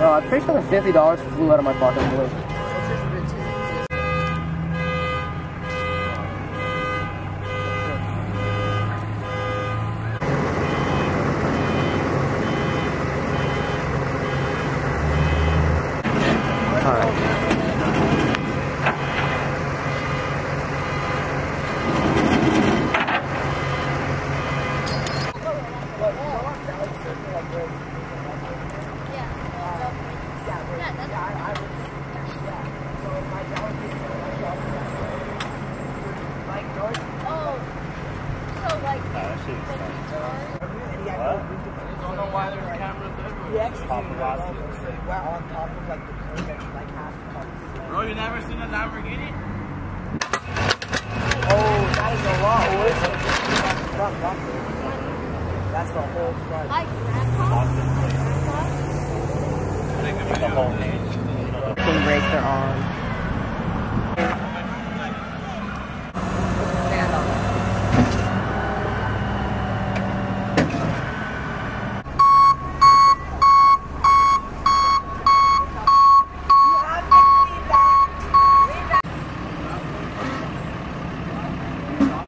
I'm pretty sure the $50 flew out of my pocket in blue. Bro, you never seen a Lamborghini? Oh, that is a lot worse than just the front bumper. That's the whole front. Like grandpa? The whole thing. Brakes are on.